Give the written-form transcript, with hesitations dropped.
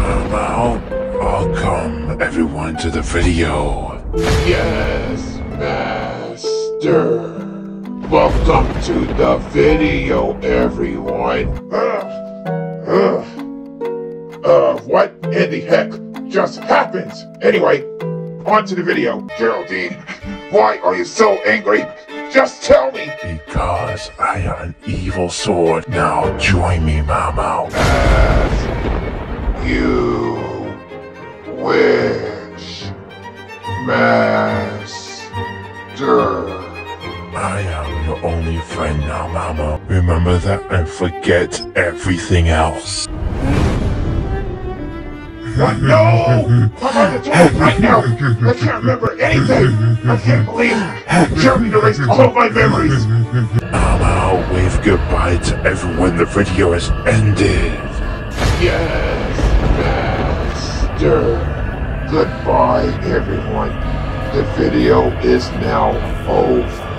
Now, welcome everyone to the video. Yes, Master. Welcome to the video, everyone. What in the heck just happened? Anyway, on to the video. Geraldine, why are you so angry? Just tell me. Because I have an evil sword. Now join me, Mama. As you wish, Master. I am your only friend now, Mama. Remember that and forget everything else. What? No! I'm on the toilet right now! I can't remember anything! I can't believe Geraldine erased all of my memories! Mama, wave goodbye to everyone. The video has ended. Yes, Master. Goodbye, everyone. The video is now over.